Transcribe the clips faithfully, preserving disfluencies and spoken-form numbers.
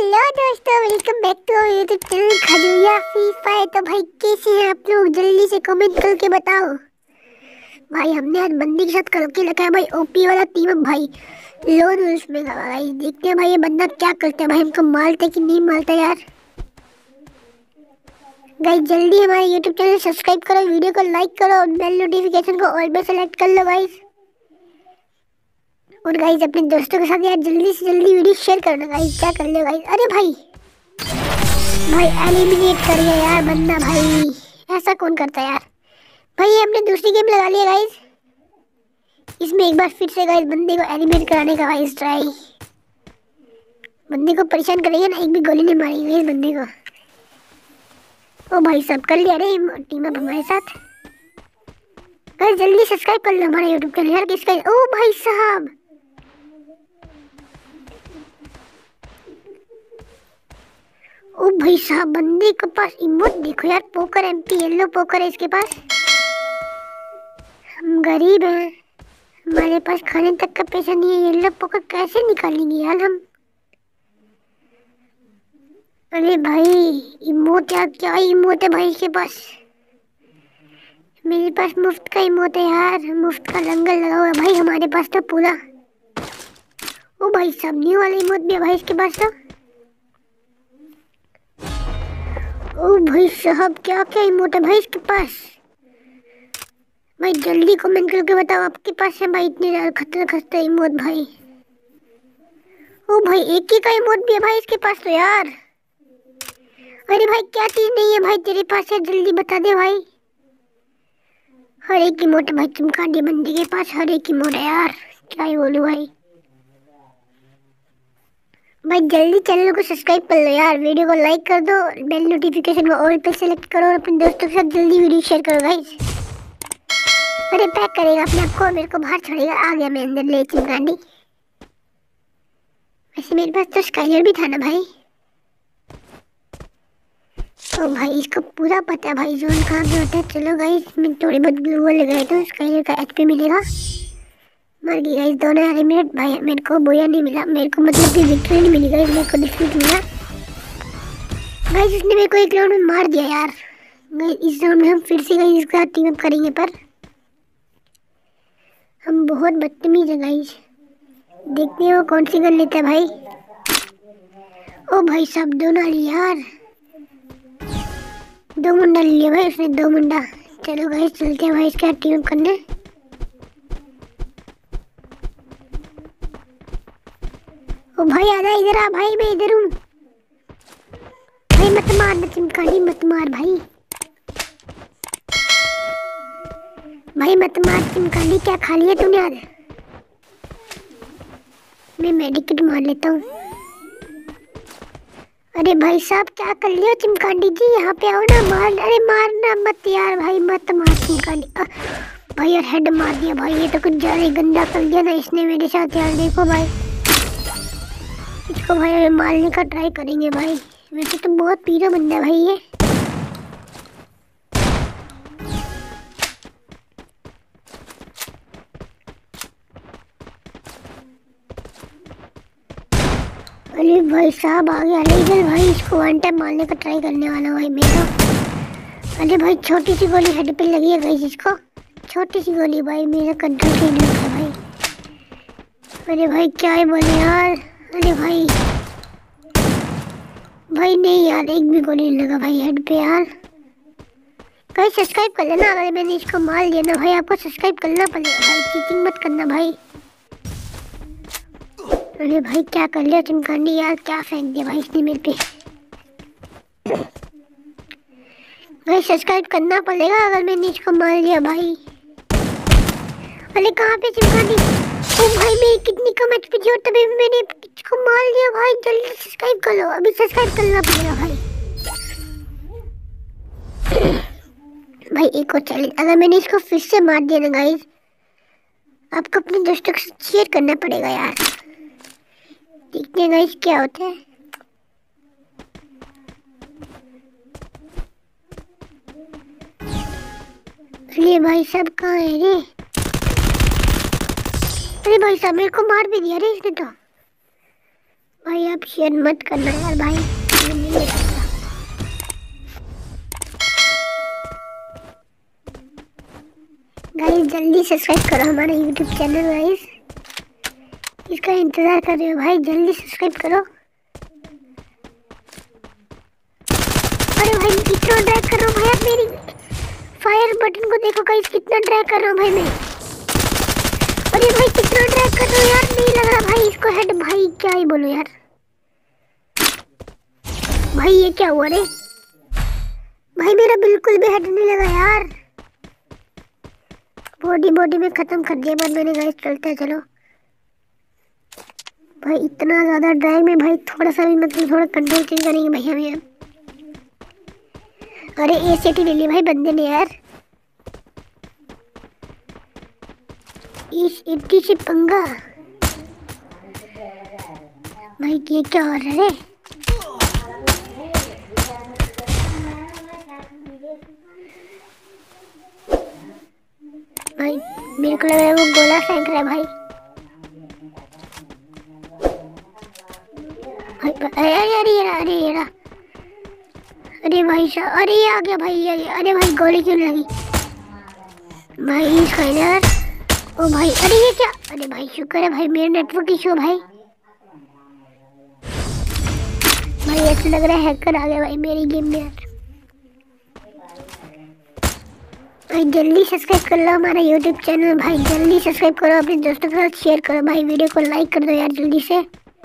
Hello दोस्तों, welcome back to our YouTube channel Khajuria free fire. तो भाई कैसे हैं आप लोग, जल्दी से कमेंट करके बताओ। भाई हमने आज बंदी के साथ करके रखा है भाई, ओपी वाला टीम अप भाई, लोन वुल्फ में का भाई। देखते हैं भाई ये बंदा क्या करता है, भाई हमको मारता कि नहीं मारता यार। गाइस जल्दी हमारे यूट्यूब चैनल सब्सक्राइब करो, वीडियो को लाइक करो और बेल नोटिफिकेशन को ऑल पे सेलेक्ट कर लो गाइस। और गाइस अपने दोस्तों के साथ यार जल्दी से जल्दी वीडियो शेयर करना गाइस। क्या कर लो गाइस, अरे भाई भाई एलिमिनेट कर गया यार बंदा। भाई ऐसा कौन करता है यार। भाई ये हमने दूसरी गेम लगा लिया गाइस, इसमें एक बार फिर से गाइस बंदे को एलिमिनेट कराने का गाइस ट्राई। बंदे को परेशान करेंगे ना, एक भी गोली नहीं मारेंगे इस बंदे को। ओ भाई सब कर लिया रे टीम अप हमारे साथ। गाइस जल्दी सब्सक्राइब कर लो हमारे यूट्यूब चैनल यार। किसका, ओ भाई साहब, ओ भाई साहब बंदे के पास इमोट देखो यार, पोकर एमपी येलो पोकर है इसके पास। हम गरीब हैं, हमारे पास खाने तक का पैसा नहीं है, येलो पोकर कैसे निकालेंगे यार हम। अरे भाई इमोट यार, क्या इमोट है भाई इसके पास। मेरे पास मुफ्त का इमोट है यार, मुफ्त का लंगर लगा हुआ है भाई हमारे पास तो पूरा। ओ भाई साहब न्यू वाला इमोट भी है भाई इसके पास तो। ओ भाई साहब क्या क्या इमोट है भाई इसके पास। भाई जल्दी कमेंट करके बताओ आपके पास है भाई इतने ज्यादा खतरा खतरा इमोट भाई। ओ भाई एक ही का इमोट भी है भाई इसके पास तो यार। अरे भाई क्या चीज नहीं है भाई तेरे पास है, जल्दी बता दे भाई। हर एक इमोट है भाई चमकाने बंदे के पास, हर एक इमोट है यार, क्या ही बोलूं भाई। भाई जल्दी चैनल को सब्सक्राइब कर लो यार, वीडियो को लाइक कर दो, बेल नोटिफिकेशन को ऑल पे सेलेक्ट करो और अपने दोस्तों के साथ जल्दी वीडियो शेयर करो गाइस। अरे पैक करेगा अपने आप को, मेरे को बाहर छोड़ेगा। आ गया मैं अंदर ले चिमकांडी। वैसे मेरे पास तो स्काइलर भी था ना भाई। तो भाई इसको पूरा पता है भाई जोन कहाँ पे होता है। चलो गाइस मैं थोड़ी बहुत ग्लू लगाए तो स्काइलर का एचपी मिलेगा। मर गई गाइस दोनों एलिमिनेट। भाई मेरे को बोया नहीं मिला, मेरे को मतलब कि विक्ट्री नहीं मिली गाइस, मेरे को डिफीट मिला गाइस। इसने मेरे को एक राउंड में मार दिया यार। इस राउंड में हम फिर से गाइस इसका टीम अप करेंगे, पर हम बहुत बदतमीज है गाइस। देखते हैं वो कौन सी गन लेता है भाई। ओ भाई साहब दोनों लिए यार, दो मुंडा लिया भाई उसने, दो मुंडा। चलो गाइस चलते हैं भाई इसका टीम अप करने। ओ भाई आजा इधर आ भाई, मैं इधर हूँ भाई। मत मार मत चिमकाड़ी, मत मार भाई। भाई मत मार चिमकाड़ी, क्या खा लिया तूने आज। मैं मेडिकेट मार लेता हूँ। अरे भाई साहब क्या कर लियो चिमकाड़ी जी, यहाँ पे आओ ना। मार, अरे मारना मत यार भाई, मत मार चिमकाड़ी। भाई यार हेड मार दिया भाई, ये तो कुछ ज्यादा ही गंदा कर दिया ना इसने मेरे साथ यार। देखो भाई इसको भाई मारने का ट्राई करेंगे भाई। वैसे तो बहुत पीरा बंदा है भाई ये। अरे भाई साहब आ गया इधर भाई, इसको वन टाइम मारने का ट्राई करने वाला हूँ भाई मैं तो। अरे भाई छोटी सी गोली हेड पे लगी है गाइस इसको, छोटी सी गोली भाई, मेरा कंट्रोल के नहीं है भाई। अरे भाई क्या है बोले यार। अरे भाई भाई नहीं यार, एक भी गोली नहीं लगा भाई हेड पे यार। गाइस सब्सक्राइब कर लेना, अगर मैंने इसको मार लिया ना भाई आपको सब्सक्राइब करना पड़ेगा भाई, चीटिंग मत करना भाई। अरे भाई क्या कर लिया चिमकांडी यार, क्या फेंक दिया भाई इसने मेरे पे। भाई सब्सक्राइब करना पड़ेगा अगर मैंने इसको मार लिया भाई। अरे कहाँ पे चिमकांडी, ओ भाई मेरी कितनी कम एचपी थी और तभी मैंने इसको मार लिया भाई। जल्दी सब्सक्राइब कर लो, अभी सब्सक्राइब करना पड़ेगा भाई। भाई एक और चैलेंज, अगर मैंने इसको फिर से मार दिया ना गाइस, आपको अपने दोस्तों को शेयर करना पड़ेगा यार। देखते हैं गाइस क्या होता है। अरे भाई सब कहाँ है रे। अरे भाई साहब मेरे को मार भी दिया रे इसने तो। भाई आप शेयर मत करना यार भाई, मैं नहीं ले सकता। गाइस जल्दी सब्सक्राइब करो हमारा यूट्यूब चैनल गाइस, इसका इंतजार कर रहे हो भाई, जल्दी सब्सक्राइब करो। अरे भाई कितना ड्रैग कर रहा हूँ भाई, आप मेरी फायर बटन को देखो गाइस, कितना ड्रैग कर रहा हूँ भाई मैं। अरे भाई कितना ड्रैग कर रहा हूँ यार, नहीं लग रहा भाई इसको हेड, भाई क्या ही बोलो यार। भाई ये क्या हुआ रे भाई, मेरा बिल्कुल भी हेड नहीं लगा यार। बॉडी बॉडी में खत्म कर दिया पर मैंने गाइस, चलते हैं चलो। भाई इतना ज्यादा ड्रैग में भाई, थोड़ा सा भी मतलब थोड़ा कंट्रोल चेंज करेंगे भाई हमें। अरे ए सेटी ले ली भाई बंदे ने यार, इस एटी से पंगा। भाई ये क्या हो रहा है? भाई मेरे को लग रहा है वो गोला फेंक रहा है भाई। भाई अरे अरे ये रहा, अरे ये रहा, अरे भाई साहब, अरे ये आ गया भाई, ये आ गया। अरे भाई गोली क्यों लगी भाई इसका यार? ओ भाई अरे ये क्या, अरे भाई शुक्र है भाई मेरा नेटवर्क इशू भाई। भाई ऐसा लग रहा है हैकर आ गया भाई मेरी गेम में यार। भाई जल्दी सब्सक्राइब कर लो हमारा यूट्यूब चैनल भाई, जल्दी सब्सक्राइब करो, अपने दोस्तों के साथ शेयर करो भाई, वीडियो को लाइक कर दो यार जल्दी से।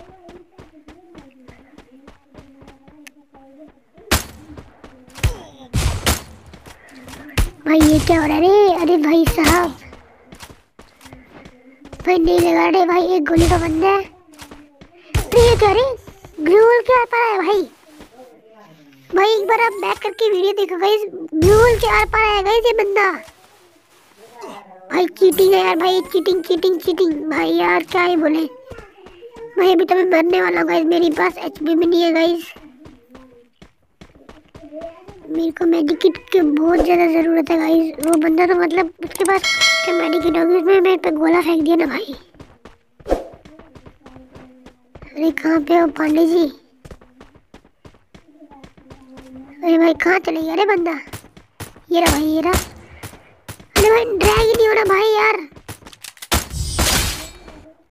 भाई ये क्या हो रहा है रे? अरे भाई साहब, भाई नहीं लगा रे भाई, एक गोली का बंदा है। तो ये क्या रे, ग्लूवॉल के आर पार है भाई। भाई एक बार आप बैक करके वीडियो देखो गाइस, ग्लूवॉल के आर पार है गाइस ये बंदा। भाई चीटिंग है यार भाई, चीटिंग चीटिंग चीटिंग भाई यार, क्या ही बोले भाई। अभी तो मैं मरने वाला हूँ गाइस, मेरे पास एचपी भी नहीं है गाइस, मेरे को मेडिकेट की बहुत ज़्यादा ज़रूरत है गाइस। वो बंदा तो मतलब उसके पास क्या मेडिकेट होगी, उसमें मेरे पे गोला फेंक दिया ना भाई। अरे कहाँ पे हो पांडे जी? अरे भाई कहाँ चले गया अरे बंदा? ये रहा भाई, ये रहा। अरे भाई ड्रैग ही नहीं हो रहा भाई यार।